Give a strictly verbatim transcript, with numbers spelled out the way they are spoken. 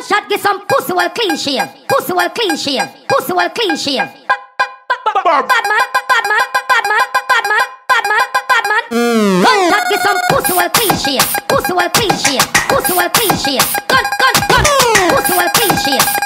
Gunshot get some pussy well clean shave. Pussy well clean shave. Pussy well clean shave. Bad man, bad man, bad man, bad man, bad man, bad man. Gunshot get some pussy well clean shave. Pussy well clean shave. Pussy well clean shave. Gun, gun, gun. Pussy well clean shave.